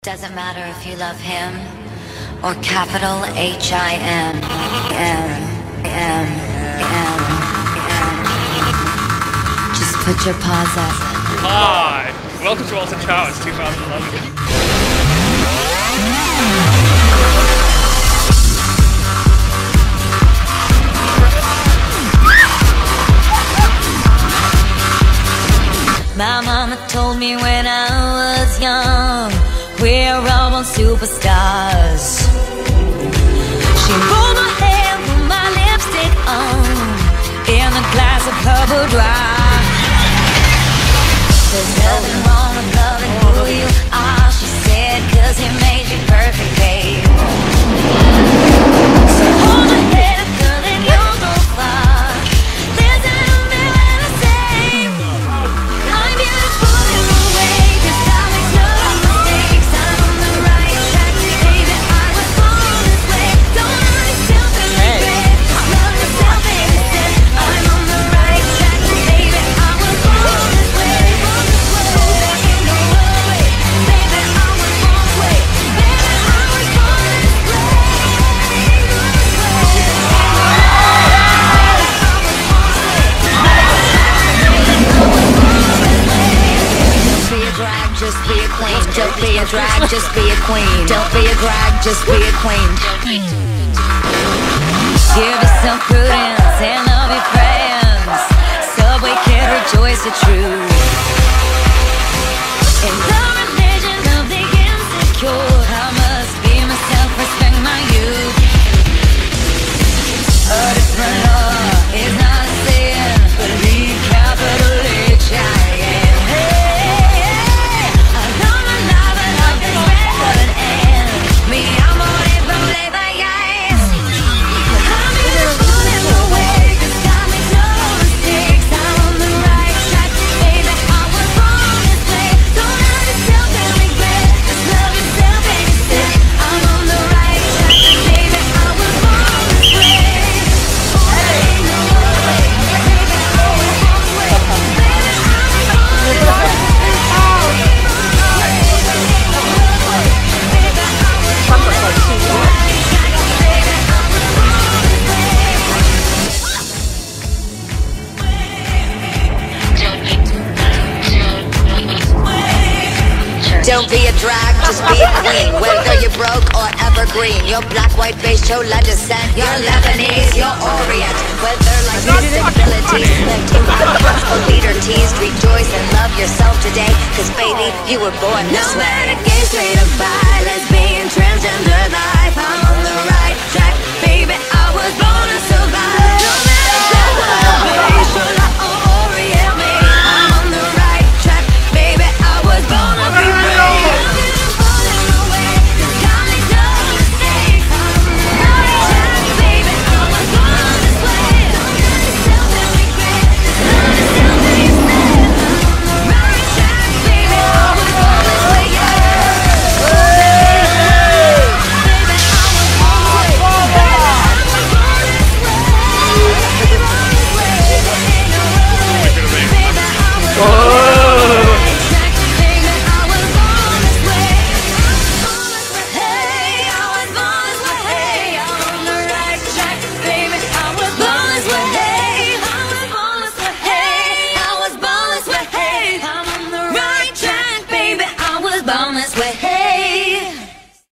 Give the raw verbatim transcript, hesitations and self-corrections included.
Doesn't matter if you love him or capital H I M M M M M. Just put your paws up. Hi, welcome to Alton Towers twenty eleven. My mama told me when I was young, we're all born superstars. She rolled my hair, put my lipstick on, in a glass of purple dry. There's nothing wrong with loving who you are, she said, 'cause he made you perfect, babe. So hold my head up, girl, and you'll go far. There's a million to say. I'm beautiful in a way, 'cause I make no mistakes. I'm on the right track, baby, I was born this way. Don't hurt yourself and regret, just love yourself instead. I'm on the right track, baby, I was born this way. Ain't no way, baby, I was born this way. Baby, I was born this way. Just be a queen. Don't be a drag, just be a queen. Don't be a drag, just be a queen. Give yourself prudence and love your friends, Subway can rejoice the truth. In the religion of the insecure, I must be myself, respect my youth. A different law is not a sin, but leave capital H I M. Don't be a drag, just be a queen. Whether you're broke or evergreen, you're black, white, beige, chola descent, you're Lebanese, you're Orient. Whether like disabilities left you outcast or leader teased, rejoice and love yourself today, 'cause baby, you were born this way. No matter gay, straight or bi,